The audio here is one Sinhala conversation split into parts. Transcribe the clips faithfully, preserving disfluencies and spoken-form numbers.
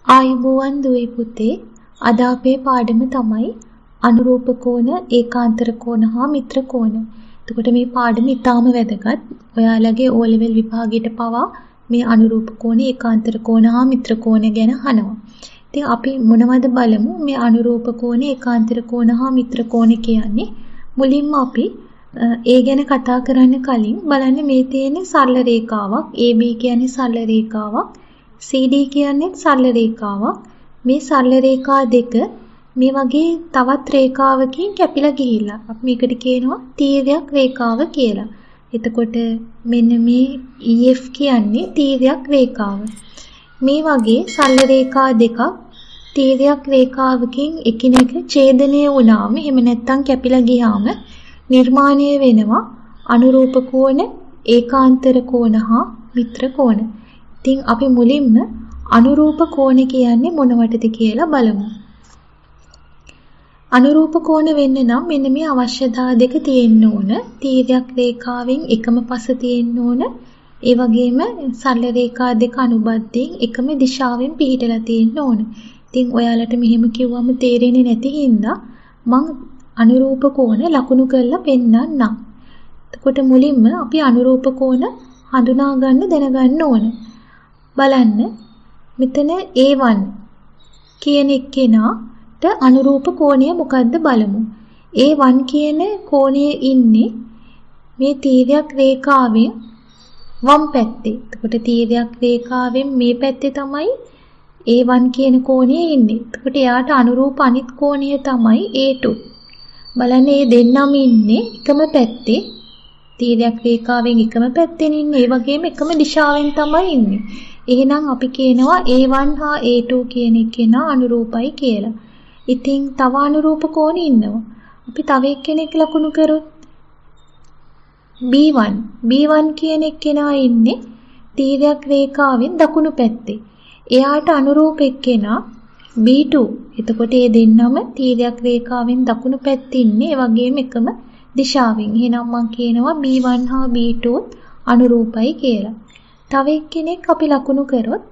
ආයුබෝවන් දුවේ පුතේ අද අපේ පාඩම තමයි අනුරූප කෝණ, ඒකාන්තර කෝණ හා මිත්‍ර කෝණ. එතකොට මේ පාඩම ඉතාම වැදගත්. ඔයාලගේ O level විභාගයට පවා මේ අනුරූප කෝණ, ඒකාන්තර කෝණ හා මිත්‍ර කෝණ ගැන අහනවා. ඉතින් අපි මොනවද බලමු මේ අනුරූප කෝණ, ඒකාන්තර කෝණ හා මිත්‍ර කෝණ කියන්නේ. මුලින්ම අපි ඒ ගැන කතා කරන්න කලින් බලන්න මේ තියෙන සරල රේඛාවක්. A B කියන්නේ සරල රේඛාවක්. C D කියන්නේ සරල රේඛාවක්. මේ සරල රේඛා දෙක මේ වගේ තවත් රේඛාවකින් කැපිලා ගිහිල්ලා අපි මේකට කියනවා තීර්යක් රේඛාව කියලා. එතකොට මෙන්න මේ E F කියන්නේ තීර්යක් රේඛාව. මේ වගේ සරල රේඛා දෙකක් තීර්යක් රේඛාවකින් එකිනෙක ඡේදනය වුණාම එහෙම නැත්නම් කැපිලා ගියාම නිර්මාණය වෙනවා අනුරූප කෝණ, ඒකාන්තර කෝණ හා මිත්‍ර කෝණ. ඉතින් අපි මුලින්ම අනුරූප කෝණ කියන්නේ මොනවටද කියලා බලමු. අනුරූප කෝණ වෙන්න නම් මෙන්න මේ අවශ්‍යතා දෙක තියෙන්න ඕන. තීර්යක් රේඛාවෙන් එකම පස තියෙන්න ඕන. ඒ වගේම සරල රේඛා දෙක අනුබද්ධයෙන් එකම දිශාවෙන් පිහිටලා තියෙන්න ඕන. ඉතින් ඔයාලට මෙහෙම කිව්වම තේරෙන්නේ නැති හින්දා මම අනුරූප කෝණ ලකුණු කරලා පෙන්නන්නම්. එතකොට මුලින්ම අපි අනුරූප කෝණ හඳුනා ගන්න දැනගන්න ඕන. බලන්න මෙතන A one කියන එක්කෙනාට අනුරූප කෝණය මොකද්ද බලමු. A one කියන කෝණයේ ඉන්නේ මේ තීර්යක් රේඛාවෙන් වම් පැත්තේ. එතකොට තීර්යක් රේඛාවෙන් මේ පැත්තේ තමයි A one කියන කෝණයේ ඉන්නේ. එතකොට එයාට අනුරූප අනිත් කෝණය තමයි A two. බලන්න මේ දෙන්නම ඉන්නේ එකම පැත්තේ. තීර්යක් රේඛාවෙන් එකම පැත්තෙන් ඉන්නේ. ඒ වගේම එකම දිශාවෙන් තමයි ඉන්නේ. එහෙනම් අපි කියනවා A one හා A two කියන එකේනා අනුරූපයි කියලා. ඉතින් තව අනුරූප කෝණ ඉන්නවා. අපි තව එක්කෙනෙක් ලකුණු කරොත් B one. B one කියන එක්කෙනා ඉන්නේ තීර්යක් රේඛාවෙන් දකුණු පැත්තේ. එයාට අනුරූප එක්කෙනා B two. එතකොට මේ දෙන්නම තීර්යක් රේඛාවෙන් දකුණු පැත්තේ ඉන්නේ. ඒ වගේම එකම දිශාවෙන්. එහෙනම් මම කියනවා B one හා B two අනුරූපයි කියලා. තව එක්කෙනෙක් අපි ලකුණු කරොත්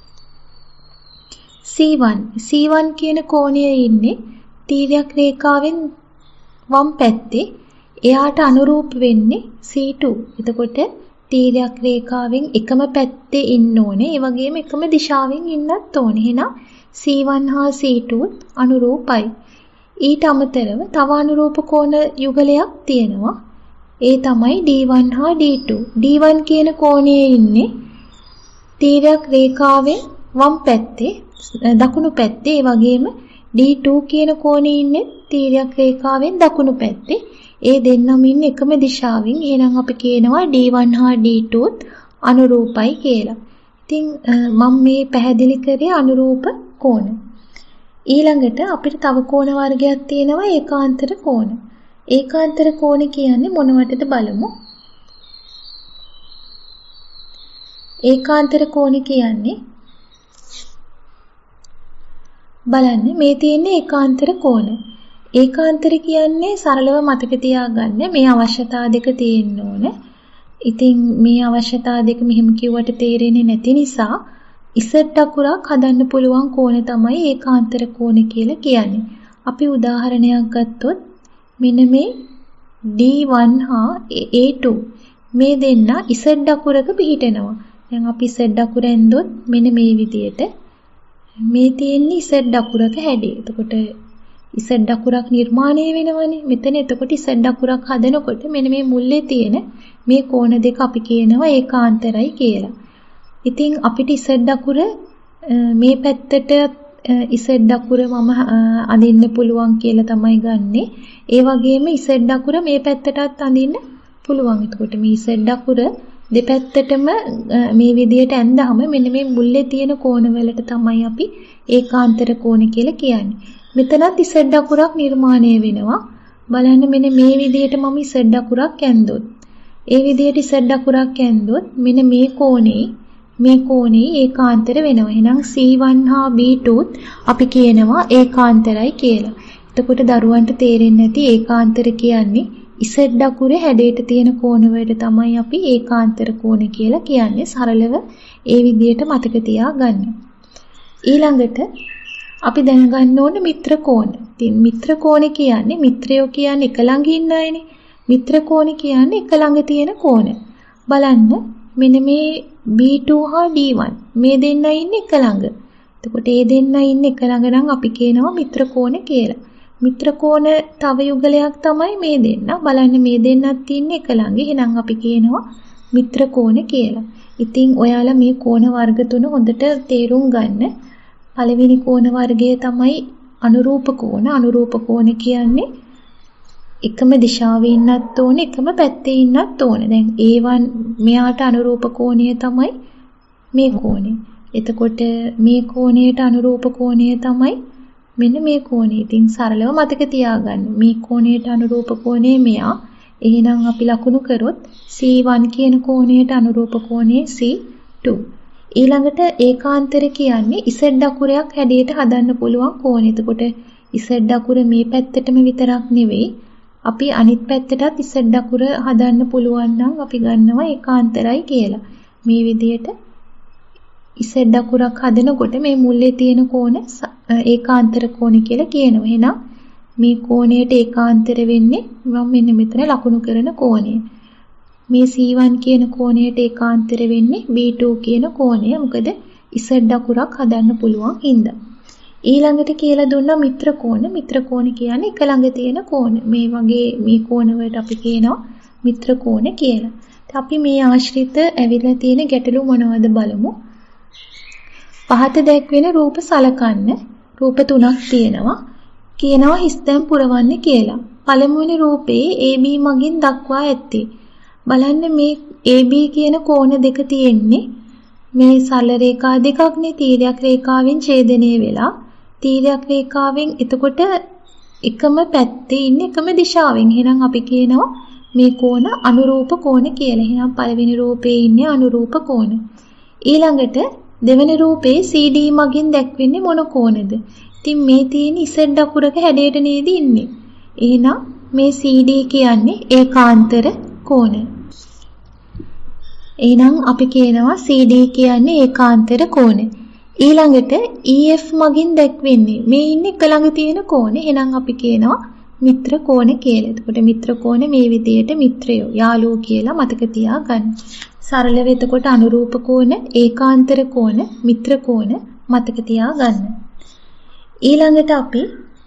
C one. C one කියන කෝණයේ ඉන්නේ තීර්යක් රේඛාවෙන් වම් පැත්තේ. එයාට අනුරූප වෙන්නේ C two. එතකොට තීර්යක් රේඛාවෙන් එකම පැත්තේ ඉන්න ඕනේ. ඒ වගේම එකම දිශාවෙන් ඉන්නත් ඕනේ. එහෙනම් C one හා C two අනුරූපයි. ඊට අමතරව තව අනුරූප කෝණ යුගලයක් තියෙනවා. ඒ තමයි D one හා D two. D one කියන කෝණයේ ඉන්නේ තීර්යක් රේඛාවෙන් වම් පැත්තේ දකුණු පැත්තේ. ඒ වගේම D two කියන කෝණයේ ඉන්නේ තීර්යක් රේඛාවෙන් දකුණු පැත්තේ. ඒ දෙන්නම ඉන්නේ එකම දිශාවෙන්. එහෙනම් අපි කියනවා D one හා D two අනුරූපයි කියලා. ඉතින් මම මේ පැහැදිලි කරේ අනුරූප කෝණ. ඊළඟට අපිට තව කෝණ වර්ගයක් තියෙනවා ඒකාන්තර කෝණ. ඒකාන්තර කෝණ කියන්නේ මොනවටද බලමු. ඒකාන්තර කෝණ කියන්නේ බලන්න මේ තියෙන්නේ ඒකාන්තර කෝණ. ඒකාන්තර කියන්නේ සරලව මතක තියාගන්න මේ අවශ්‍යතා දෙක තියෙන්න ඕන. ඉතින් මේ අවශ්‍යතා දෙක මෙහෙම කිව්වට තේරෙන්නේ නැති නිසා ඉසට් අකුරක් හදන්න පුළුවන් කෝණ තමයි ඒකාන්තර කෝණ කියලා කියන්නේ. අපි උදාහරණයක් ගත්තොත් මෙන්න මේ D one හා A two මේ දෙන්න ඉසට් අකුරක පිහිටනවා. දැන් අපි ඉසට් අකුර ඇන්දොත් මෙන්න මේ විදියට මේ තියෙන්නේ ඉසට් අකුරක හැඩය. එතකොට ඉසට් අකුරක් නිර්මාණය වෙනවනේ මෙතන. එතකොට ඉසට් අකුරක් හදනකොට මෙන්න මේ මුල්ලේ තියෙන මේ කෝණ දෙක අපි කියනවා ඒකාන්තරයි කියලා. ඉතින් අපිට ඉසට් අකුර මේ පැත්තට ඉසට් අකුර මම අඳින්න පුළුවන් කියලා තමයි ගන්නෙ. ඒ වගේම ඉසට් අකුර මේ පැත්තටත් අඳින්න පුළුවන්. එතකොට මේ ඉසට් අකුර දෙපැත්තටම මේ විදියට ඇඳහම මෙන්න මේ මුල්ලේ තියෙන කෝණවලට තමයි අපි ඒකාන්තර කෝණ කියලා කියන්නේ. මෙතනත් ඉසට් අකුරක් නිර්මාණය වෙනවා. බලන්න මෙන්න මේ විදියට මම ඉසට් අකුරක් ඇන්දොත් ඒ විදියට ඉසට් අකුරක් ඇන්දොත් මෙන්න මේ කෝණේ මේ කෝණේ ඒකාන්තර වෙනවා. එහෙනම් C one හා B two අපි කියනවා ඒකාන්තරයි කියලා. එතකොට දරුවන්ට තේරෙන්නේ නැති ඒකාන්තර කියන්නේ ඉසට් අකුරේ හැඩයට තියෙන කෝණ වලට තමයි අපි ඒකාන්තර කෝණ කියලා කියන්නේ. සරලව ඒ විදිහට මතක තියාගන්න. ඊළඟට අපි දැනගන්න ඕනේ මිත්‍ර කෝණ. ඉතින් මිත්‍ර කෝණ කියන්නේ මිත්‍රයෝ කියන්නේ එක ළඟ ඉන්න අයනේ. මිත්‍ර කෝණ කියන්නේ එක ළඟ තියෙන කෝණ. බලන්න මෙන්න මේ බී ටූ හා ඩී වන් මේ දෙන්න ඉන්නේ එක ළඟ. එතකොට මේ දෙන්න ඉන්නේ එක ළඟ නම් අපි කියනවා මිත්‍ර කෝණ කියලා. මිත්‍ර කෝණ තව යුගලයක් තමයි මේ දෙන්න. බලන්න මේ දෙන්නත් ඉන්නේ එක ළඟ. එහෙනම් අපි කියනවා මිත්‍ර කෝණ කියලා. ඉතින් ඔයාලා මේ කෝණ වර්ග තුන හොඳට තේරුම් ගන්න. පළවෙනි කෝණ වර්ගය තමයි අනුරූප කෝණ. අනුරූප කෝණ කියන්නේ එකම දිශාවේ ඉන්නත් ඕනේ, එකම පැත්තේ ඉන්නත් ඕනේ. දැන් ඒ වන් මෙයාට අනුරූප කෝණය තමයි මේ කෝණය. එතකොට මේ කෝණයට අනුරූප කෝණය තමයි මෙන්න මේ කෝණය. ඉතින් සරලව මතක තියාගන්න. මේ කෝණයට අනුරූප කෝණය මෙයා. එහෙනම් අපි ලකුණු කරොත් සී වන් කියන කෝණයට අනුරූප කෝණය සී ටූ. ඊළඟට ඒකාන්තර කියන්නේ ඉසඩ් අකුරයක් හැඩයට හදන්න පුළුවන් කෝණය. එතකොට ඉසඩ් අකුර මේ පැත්තටම විතරක් නෙවෙයි, අපි අනිත් පැත්තටත් ඉසඩ් අකුර හදන්න පුළුවන් නම් අපි ගන්නවා ඒකාන්තරයි කියලා. මේ විදිහට ඉසඩ් අකුරක් හදනකොට මේ මුල්ලේ තියෙන කෝණ ඒකාන්තර කෝණ කියලා කියනවා. එහෙනම් මේ කෝණයට ඒකාන්තර වෙන්නේ මම මෙන්න මෙතන ලකුණු කරන කෝණය. මේ සී වන් කියන කෝණයට ඒකාන්තර වෙන්නේ බී ටූ කියන කෝණය. මොකද ඉසඩ් අකුරක් හදන්න පුළුවන් හින්දා. ඊළඟට කියලා දුන්නා මිත්‍ර කෝණ. මිත්‍ර කෝණ කියන්නේ එක ළඟ තියෙන කෝණ. මේ වගේ මේ කෝණ වලට අපි කියනවා මිත්‍ර කෝණ කියලා. අපි මේ ආශ්‍රිත ඇවිල්ලා තියෙන ගැටලු මොනවද බලමු. පහත දැක්වෙන රූප සලකන්න. රූප තුනක් තියෙනවා. කියනවා හිස්තැන් පුරවන්න කියලා. පළමුවෙනි රූපේ ඒ බී මගින් දක්වා ඇත්තේ. බලන්න මේ ඒ බී කියන කෝණ දෙක තියෙන්නේ මේ සරල රේඛා දෙකක්නේ. තීරයක් රේඛාවෙන් ඡේදනය වෙලා තීරයක් රේඛාවෙන් එතකොට එකම පැත්තේ ඉන්නේ එකම දිශාවෙන්. එහෙනම් අපි කියනවා මේ කෝණ අනුරූප කෝණ කියලා. එහෙනම් පළවෙනි රූපේ ඉන්නේ අනුරූප කෝණ. ඊළඟට දෙවෙනි රූපේ සී ඩී මගින් දැක්වෙන්නේ මොන කෝණද? ඉතින් මේ තියෙන ඉසඩ් අකුරක හැඩයට නේද ඉන්නේ. එහෙනම් මේ සී ඩී කියන්නේ ඒකාන්තර කෝණ. එහෙනම් අපි කියනවා සී ඩී කියන්නේ ඒකාන්තර කෝණ. ඊළඟට ඊ එෆ් මගින් දැක්වෙන්නේ මේ ඉන්නේ එක ළඟ තියෙන කෝණ. එහෙනම් අපි කියනවා මිත්‍ර කෝණ කියලා. එතකොට මිත්‍ර කෝණ මේ විදිහට මිත්‍රයෝ යාළුවෝ කියලා මතක තියාගන්න. සරලව එතකොට අනුරූප කෝණ, ඒකාන්තර කෝණ, මිත්‍ර කෝණ මතක තියාගන්න. ඊළඟට අපි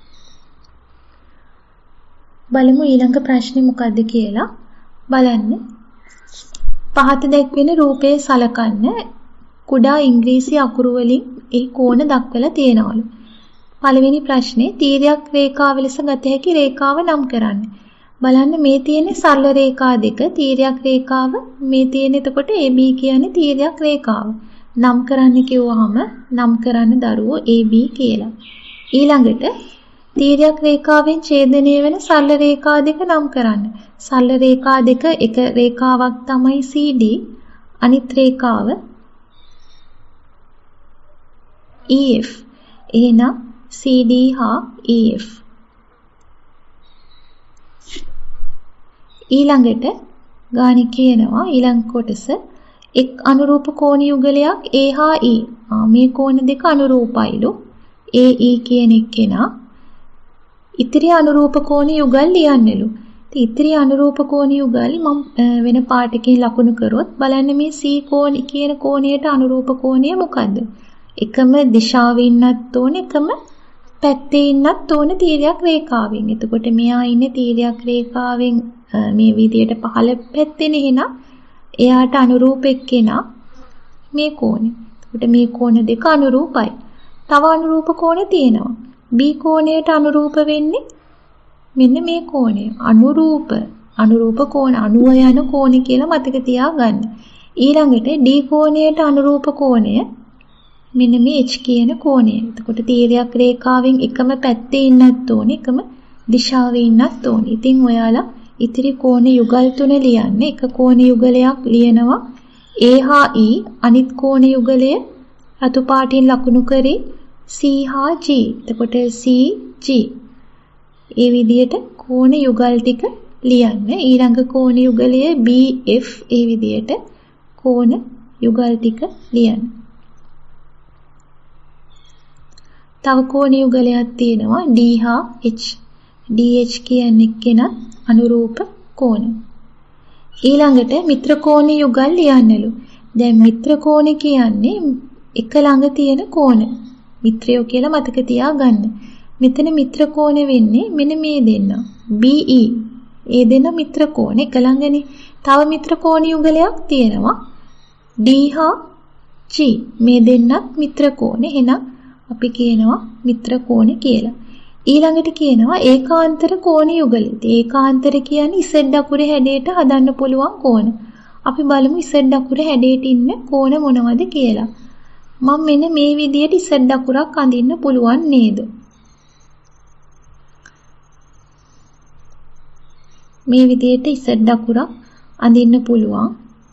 බලමු ඊළඟ ප්‍රශ්නේ මොකද්ද කියලා. බලන්න. පහත දැක්වෙන රූපයේ සලකන්න කුඩා ඉංග්‍රීසි අකුරු වලින් ඒ කෝණ දක්වලා තියෙනවලු. පළවෙනි ප්‍රශ්නේ තීරයක් රේඛාව ලෙස ගත හැකි රේඛාව නම් කරන්න. බලන්න මේ තියෙන්නේ සරල රේඛා දෙක. තීරයක් රේඛාව මේ තියෙන්නේ එතකොට ඒ බී කියන්නේ තීරයක් රේඛාව. නම් කරන්න කිව්වහම නම් කරන්න දරුවෝ ඒ බී කියලා. ඊළඟට තීරයක් රේඛාවෙන් ඡේදනය වෙන සරල රේඛා දෙක නම් කරන්න. සරල රේඛා දෙක එක රේඛාවක් තමයි සී ඩී, අනිත් රේඛාව ඊ එෆ්. එහෙනම් සී ඩී හා ඊ එෆ්. ඊළඟට ගානි කියනවා ඊළඟ කොටස එක් අනුරූප කෝණ යුගලයක් A හා E. ආ මේ කෝණ දෙක අනුරූපයිලු. A E කියන එක්කෙනා ඉතිරි අනුරූප කෝණ යුගල් ලියන්නලු. ඉතින් ඉතිරි අනුරූප කෝණ යුගල් මම වෙන පාටකින් ලකුණු කරොත් බලන්න මේ C කෝණ කියන කෝණයට අනුරූප කෝණය මොකද්ද? එකම දිශාවේ ඉන්නත් ඕනේ, එකම පැත්තේ ඉන්නත් ඕනේ තීරයක් රේඛාවෙන්. එතකොට මෙයා ඉන්නේ තීරයක් රේඛාවෙන් මේ විදියට පහළ පැත්තේනේ. එහෙනම් එයාට අනුරූප එක්කෙනා මේ කෝණය. එතකොට මේ කෝණ දෙක අනුරූපයි. තව අනුරූප කෝණ තියෙනවා. B කෝණයට අනුරූප වෙන්නේ මෙන්න මේ කෝණය. අනුරූප අනුරූප කෝණ අනුව යන කෝණ කියලා මතක තියාගන්න. ඊළඟට D කෝණයට අනුරූප කෝණය මෙන්න මේ H කියන කෝණය. එතකොට තීරයක් රේඛාවෙන් එකම පැත්තේ ඉන්නත් ඕනේ, එකම දිශාවේ ඉන්නත් ඕනේ. ඉතින් ඔයාලා ඉතිරි කෝණ යුගල් තුන ලියන්න. එක කෝණ යුගලයක් ලියනවා A හා E, අනිත් කෝණ යුගලය රතු පාටින් ලකුණු කරේ C හා G. එතකොට C G. ඒ විදිහට කෝණ යුගල් ටික ලියන්න. ඊළඟ කෝණ යුගලය B F. ඒ විදිහට කෝණ යුගල් ටික ලියන්න. තව කෝණ යුගලයක් තියෙනවා D හා H. D H කියන්නේ කෙනත් අනුරූප කෝණ. ඊළඟට මිත්‍ර කෝණ යුගල් ලියන්නලු. දැන් මිත්‍ර කෝණ කියන්නේ එක ළඟ තියෙන කෝණ. මිත්‍රයෝ කියලා මතක තියාගන්න. මෙතන මිත්‍ර කෝණ වෙන්නේ මෙන්න මේ දෙන්න. B E. ඒ දෙන්න මිත්‍ර කෝණ එක ළඟනේ. තව මිත්‍ර කෝණ යුගලයක් තියෙනවා D හා G. මේ දෙන්නත් මිත්‍ර කෝණ. එහෙනම් අපි කියනවා මිත්‍ර කෝණ කියලා. ඊළඟට කියනවා ඒකාන්තර කෝණ යුගලෙ. ඒකාන්තර කියන්නේ Z අකුරේ හැඩයට හදන්න පුළුවන් කෝණ. අපි බලමු Z අකුරේ හැඩයට ඉන්න කෝණ මොනවද කියලා. මම මෙන්න මේ විදියට Z අකුරක් අඳින්න පුළුවන් නේද? මේ විදියට Z අකුරක් අඳින්න පුළුවන්.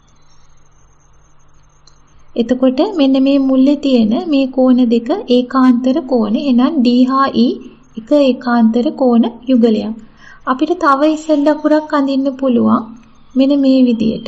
එතකොට මෙන්න මේ මුල්ලේ තියෙන මේ කෝණ දෙක ඒකාන්තර කෝණ. එහෙනම් D හා E එක ඒකාන්තර කෝණ යුගලයක්. අපිට තව Z අකුරක් අඳින්න පුළුවන් මෙන්න මේ විදියට.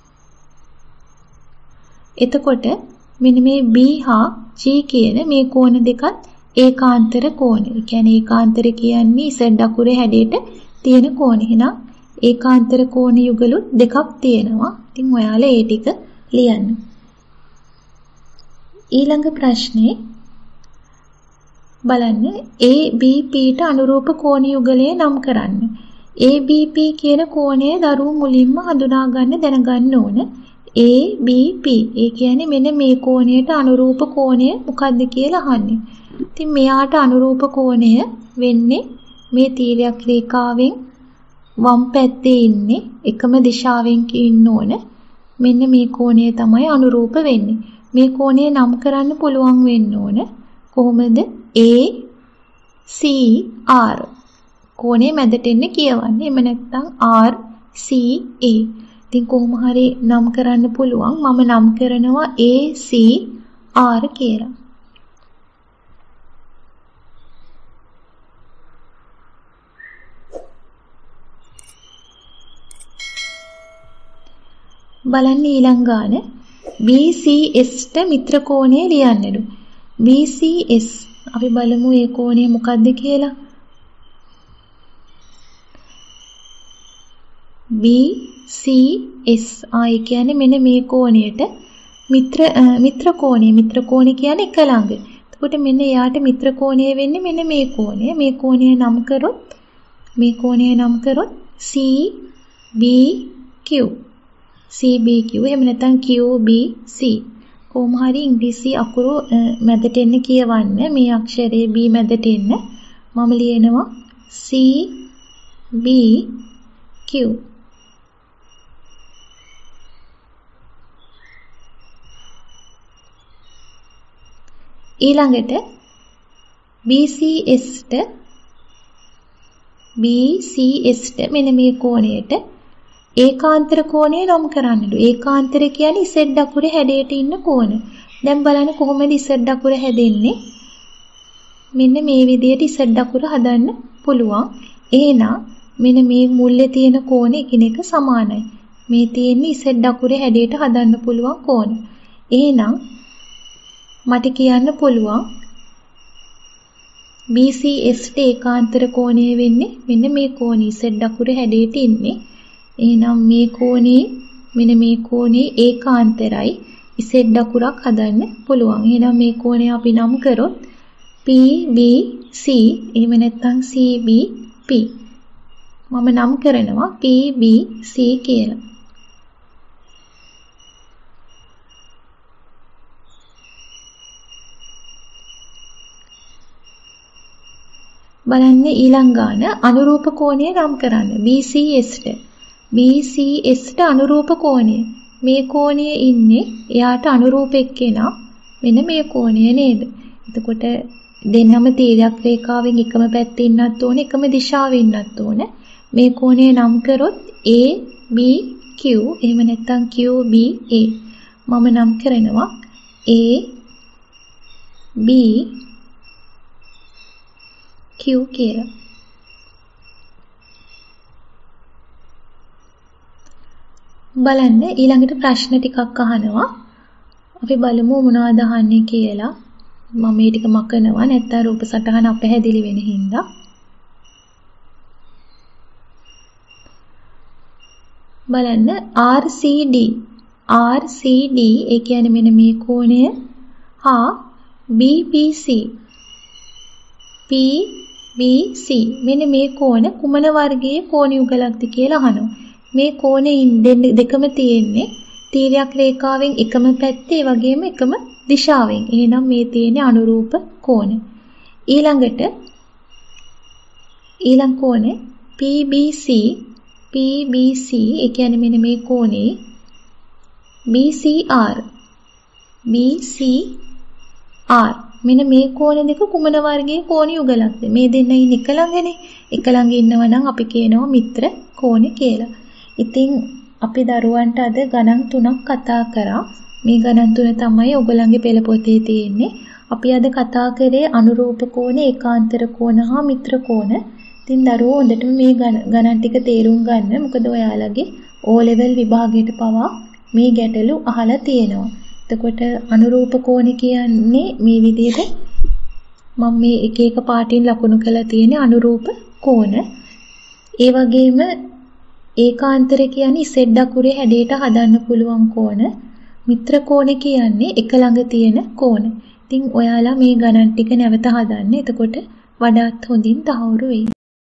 එතකොට මෙන්න මේ B හා G කියන මේ කෝණ දෙකත් ඒකාන්තර කෝණ. ඒ කියන්නේ ඒකාන්තර කියන්නේ Z අකුරේ හැඩයට තියෙන කෝණ. එහෙනම් ඒකාන්තර කෝණ යුගලුත් දෙකක් තියෙනවා. ඉතින් ඔයාලා ඒ ටික ලියන්න. ඊළඟ ප්‍රශ්නේ බලන්න A B P ට අනුරූප කෝණ යුගලය නම් කරන්න. A B P කියන කෝණය දරුවෝ මුලින්ම හඳුනා ගන්න දැනගන්න ඕන. A B P ඒ කියන්නේ මෙන්න මේ කෝණයට අනුරූප කෝණය මොකක්ද කියලා අහන්නේ. ඉතින් මෙයාට අනුරූප කෝණය වෙන්නේ මේ තීරයක් රේඛාවෙන් වම් පැත්තේ ඉන්නේ එකම දිශාවෙන් ඉන්න ඕන. මෙන්න මේ කෝණය තමයි අනුරූප වෙන්නේ. මේ කෝණය නම් කරන්න පුළුවන් වෙන්න ඕන. කොහොමද? A C R කෝණය මැදට එන්නේ කියවන්නේ. එහෙම නැත්නම් R C A. ඉතින් කොහොම හරි නම් කරන්න පුළුවන්. මම නම් කරනවා A C R කියලා. බලන්න ඊළඟ ගාන B C S ට මිත්‍ර කෝණය ලියන්නලු. B C S අපි බලමු ඒ කෝණය මොකක්ද කියලා. B C S ආයි කියන්නේ මෙන්න මේ කෝණයට මිත්‍ර මිත්‍ර කෝණය. මිත්‍ර කෝණය කියන්නේ එක ළඟ. එතකොට මෙන්න යාට මිත්‍ර කෝණය වෙන්නේ මෙන්න මේ කෝණය. මේ කෝණය නම් කරොත් මේ කෝණය නම් කරොත් C B Q. C B Q එහෙම නැත්නම් Q B C. කොහොම හරි ඉංග්‍රීසි අකුරු මැදට එන්න කියවන්න. මේ අක්ෂරයේ B මැදට එන්න. මම ලියනවා C B Q. ඊළඟට B C S ට B C S ට මෙන්න මේ කෝණයට ඒකාන්තර කෝණය නම් කරන්නලු. ඒකාන්තර කියන්නේ Z අකුරේ හැඩයට ඉන්න කෝණ. දැන් බලන්න කොහොමද Z අකුර හැදෙන්නේ? මෙන්න මේ විදිහට Z අකුර හදන්න පුළුවන්. එහෙනම් මෙන්න මේ මුල්ලේ තියෙන කෝණ එකිනෙක සමානයි. මේ තියෙන්නේ Z අකුරේ හැඩයට හදන්න පුළුවන් කෝණ. එහෙනම් මට කියන්න පුළුවන් B C S ට ඒකාන්තර කෝණය වෙන්නේ මෙන්න මේ කෝණී Z අකුරේ හැඩයට ඉන්නේ. එහෙනම් මේ කෝණේ මෙන්න මේ කෝණේ ඒකාන්තරයි Z අකුරක් හදන්න පුළුවන්. එහෙනම් මේ කෝණය අපි නම් කරොත් P B C එහෙම නැත්නම් C B P. මම නම් කරනවා P B C කියලා. බලන්න ඊළඟ ගාන අනුරූප කෝණය නම් කරන්න. B C S ට B C S ට අනුරූප කෝණය. මේ කෝණයේ ඉන්නේ එයාට අනුරූප එක්කෙනා මෙන්න මේ කෝණය නේද? එතකොට දෙන්නම තීරයක් රේඛාවෙන් එකම පැත්තේ ඉන්නත් ඕනේ, එකම දිශාවේ ඉන්නත් ඕනේ. මේ කෝණය නම් කරොත් A B Q එහෙම නැත්නම් Q B A. මම නම් කරනවා A B Q කියලා. බලන්න ඊළඟට ප්‍රශ්න ටිකක් අහනවා. අපි බලමු මොනවද අහන්නේ කියලා. මම මේ ටික මකනවා නැත්නම් රූප සටහන අපැහැදිලි වෙන හින්දා. බලන්න R C D R C D ඒ කියන්නේ මෙන්න මේ කෝණය හා B P C P B C මෙන්න මේ කෝණ කුමන වර්ගයේ කෝණ යුගලක්ද කියලා අහනවා. මේ කෝණෙන් දෙකම තියෙන්නේ තීරයක් රේඛාවෙන් එකම පැත්තේ ඒ වගේම එකම දිශාවෙන්. එහෙනම් මේ තියෙන්නේ අනුරූප කෝණ. ඊළඟට ඊළඟ කෝණය P B C P B C ඒ කියන්නේ මෙන්න මේ කෝණේ B C R B C R මෙන්න මේ කෝණ දෙක කුමන වර්ගයේ කෝණ යුගලක්ද? මේ දෙන්න ඉන්නේ එක ළඟනේ. එක ළඟ ඉන්නවා නම් අපි කියනවා මිත්‍ර කෝණ කියලා. ඉතින් අපි දරුවන්ට අද ගණන් තුනක් කතා කරා. මේ ගණන් තුන තමයි ඔයගොල්ලන්ගේ පෙළ පොතේ තියෙන්නේ. අපි අද කතා කරේ අනුරූප කෝණ, ඒකාන්තර කෝණ හා මිත්‍ර කෝණ. ඉතින් දරුවෝ හොඳටම මේ ගණන් ටික තේරුම් ගන්න. මොකද ඔයාලගේ O level විභාගයට පවා මේ ගැටලු අහලා තියෙනවා. එතකොට අනුරූප කෝණ කියන්නේ මේ විදිහට මම මේ එක එක පාටින් ලකුණු කරලා තියෙන අනුරූප කෝණ. ඒ වගේම ඒකාන්තර කියන්නේ Z අකුරේ හැඩයට හදන්න පුළුවන් කෝණ. මිත්‍ර කෝණ කියන්නේ එක ළඟ තියෙන කෝණ. ඉතින් ඔයාලා මේ ගණන් ටික නැවත හදන්න. එතකොට වඩාත් හොඳින් තහවුරු වෙයි.